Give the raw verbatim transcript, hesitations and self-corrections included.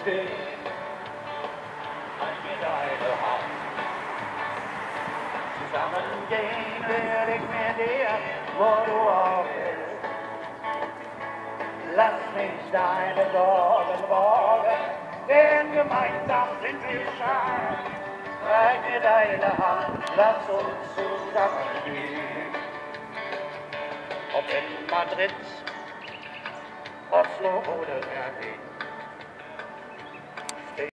stehen, halt mir deine Hand. Zusammen gehen will ich mit dir, wo du auch bist. Lass mich deine Sorgen borgen, denn gemeinsam sind wir stark. Reich mir deine Hand, lass uns zusammen gehen. Ob in Madrid, Oslo oder Berlin.